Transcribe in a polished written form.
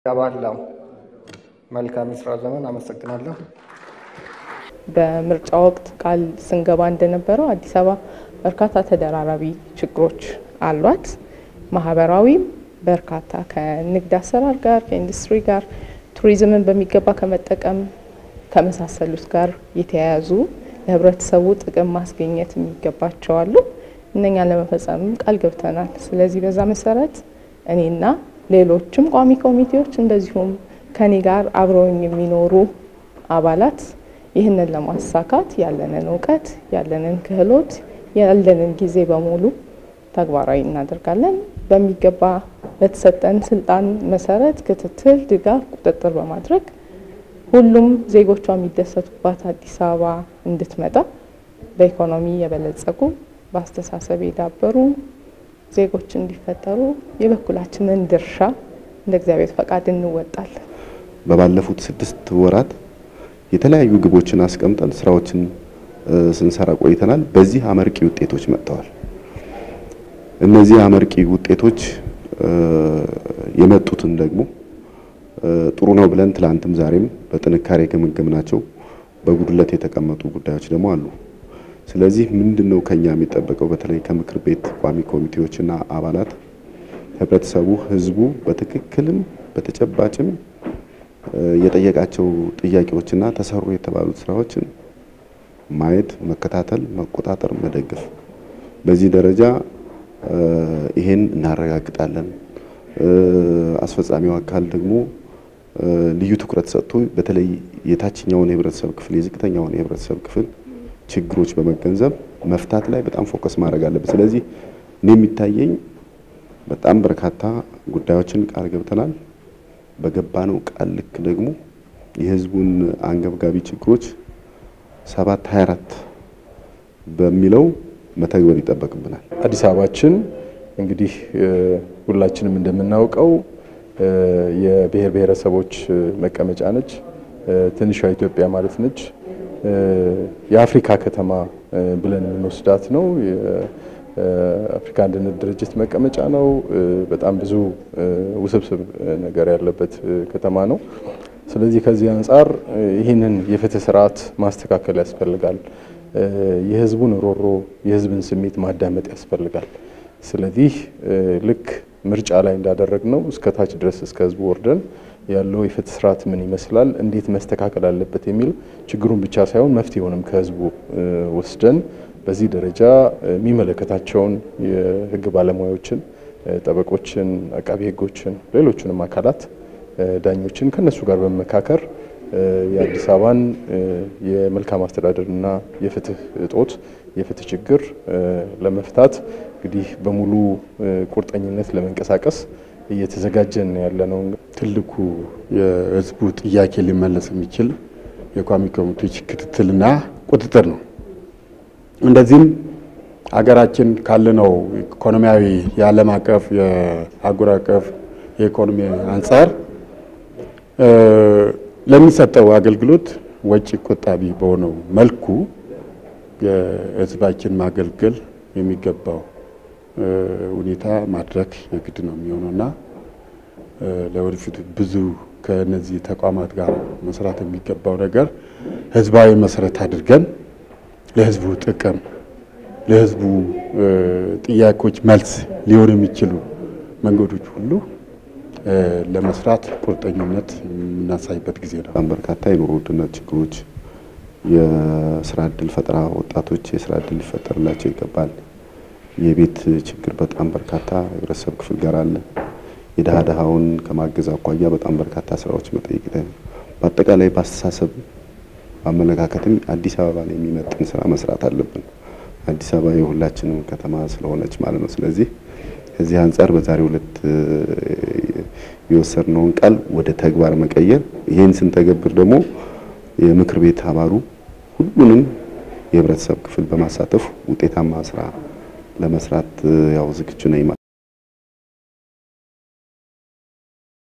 ያባላው መልካም ስራ ዘመን አመሰግናለሁ። በምርጫ ወቅት ቃል ስንገባ እንደነበረው አዲስ አበባ በርካታ ተደራራቢ ችግሮች አሏት። ማህበራዊም በርካታ ከንግድ አሰራር ጋር ከኢንዱስትሪ ጋር ቱሪዝምን በሚገባ ከመጠቀም ከመሳሰሉት ጋር የተያያዙ ለህብረተሰቡ ጥቅም ማስገኘት የሚገባቸው አሉ። እነኛን ለመፈጸም ቃል ገብተናል። ስለዚህ በዛ መሰረት እኔና ሌሎችም ቋሚ ኮሚቴዎች እንደዚሁም ከኔ ጋር አብረውኝ የሚኖሩ አባላት ይህንን ለማሳካት ያለንን ዕውቀት ያለንን ክህሎት ያለንን ጊዜ በሙሉ ተግባራዊ እናደርጋለን። በሚገባ በተሰጠን ስልጣን መሰረት ክትትል፣ ድጋፍ፣ ቁጥጥር በማድረግ ሁሉም ዜጎቿ የሚደሰቱባት አዲስ አበባ እንድትመጣ በኢኮኖሚ የበለጸጉ በአስተሳሰብ የዳበሩ ዜጎች እንዲፈጠሩ የበኩላችንን ድርሻ እንደ እግዚአብሔር ፈቃድ እንወጣለን። በባለፉት 6 ወራት የተለያዩ ግቦችን አስቀምጠን ስራዎችን ስንሰራ ቆይተናል። በዚህ አመርቂ ውጤቶች መጥተዋል። እነዚህ አመርቂ ውጤቶች የመጡትን ደግሞ ጥሩ ነው ብለን ትላንትም ዛሬም በጥንካሬ ገመገምናቸው በጉድለት የተቀመጡ ጉዳዮች ደግሞ አሉ። ስለዚህ ምንድነው ከኛ የሚጠበቀው? በተለይ ከምክር ቤት ቋሚ ኮሚቴዎችና አባላት ህብረተሰቡ ህዝቡ በትክክልም በተጨባጭም የጠየቃቸው ጥያቄዎችና ተሰሩ የተባሉት ስራዎችን ማየት፣ መከታተል፣ መቆጣጠር፣ መደገፍ በዚህ ደረጃ ይሄን እናረጋግጣለን። አስፈጻሚው አካል ደግሞ ልዩ ትኩረት ሰጥቶ በተለይ የታችኛውን የህብረተሰብ ክፍል የዝቅተኛውን የህብረተሰብ ክፍል ችግሮች በመገንዘብ መፍታት ላይ በጣም ፎከስ ማድረግ አለበት። ስለዚህ እኔ የሚታየኝ በጣም በርካታ ጉዳዮችን ቃል ገብተናል። በገባነው ቃል ልክ ደግሞ የህዝቡን አንገብጋቢ ችግሮች 724 በሚለው መተግበር ይጠበቅብናል። አዲስ አበባችን እንግዲህ ሁላችንም እንደምናውቀው የብሔር ብሔረሰቦች መቀመጫ ነች። ትንሿ ኢትዮጵያ ማለት ነች። የአፍሪካ ከተማ ብለን የምንወስዳት ነው። የአፍሪካ አንድነት ድርጅት መቀመጫ ነው። በጣም ብዙ ውስብስብ ነገር ያለበት ከተማ ነው። ስለዚህ ከዚህ አንፃር ይህንን የፍትህ ስርዓት ማስተካከል ያስፈልጋል። የህዝቡን ሮሮ የህዝብን ስሜት ማዳመጥ ያስፈልጋል። ስለዚህ ልክ ምርጫ ላይ እንዳደረግነው እስከ ታች ድረስ እስከ ህዝቡ ወርደን ያለው የፍትህ ስርዓት ምን ይመስላል፣ እንዴት መስተካከል አለበት የሚል ችግሩን ብቻ ሳይሆን መፍትሄውንም ከህዝቡ ወስደን በዚህ ደረጃ የሚመለከታቸውን የህግ ባለሙያዎችን፣ ጠበቆችን፣ አቃቢ ህጎችን፣ ሌሎችንም አካላት ዳኞችን ከነሱ ጋር በመመካከር የአዲስ አበባን የመልካም አስተዳደርና የፍትህ እጦት የፍትህ ችግር ለመፍታት እንግዲህ በሙሉ ቁርጠኝነት ለመንቀሳቀስ እየተዘጋጀን ያለነው። ትልቁ የህዝቡ ጥያቄ ሊመለስ የሚችል የቋሚ ኮሚቴዎች ክትትልና ቁጥጥር ነው። እንደዚህም ሀገራችን ካለነው ኢኮኖሚያዊ የዓለም አቀፍ የአህጉር አቀፍ የኢኮኖሚ አንፃር ለሚሰጠው አገልግሎት ወጪ ቆጣቢ በሆነው መልኩ የህዝባችን ማገልገል የሚገባው ሁኔታ ማድረግ የግድ ነው የሚሆነውና ለወደፊት ብዙ ከነዚህ ተቋማት ጋር መስራት የሚገባው ነገር ህዝባዊ መሰረት አድርገን ለህዝቡ ጥቅም ለህዝቡ ጥያቄዎች መልስ ሊሆኑ የሚችሉ መንገዶች ሁሉ ለመስራት ቁርጠኝነት የምናሳይበት ጊዜ ነው። በጣም በርካታ የኑሮ ውድነት ችግሮች፣ የስራ ዕድል ፈጠራ ወጣቶች የስራ ዕድል ሊፈጠርላቸው ይገባል። የቤት ችግር በጣም በርካታ የህብረተሰብ ክፍል ጋር አለ። የድሃውን ከማገዝ አኳያ በጣም በርካታ ስራዎች መጠየቅ ይታያል። በአጠቃላይ በአስተሳሰብ አመለካከትም አዲስ አበባ ላይ የሚመጥን ስራ መስራት አለብን። አዲስ አበባ የሁላችንም ከተማ ስለሆነች ማለት ነው። ስለዚህ ከዚህ አንፃር በዛሬው ዕለት የወሰድነውን ቃል ወደ ተግባር መቀየር፣ ይሄን ስንተገብር ደግሞ የምክር ቤት አባሉ ሁሉንም የህብረተሰብ ክፍል በማሳተፍ ውጤታማ ስራ ለመስራት ያው ዝግጁ ነኝ።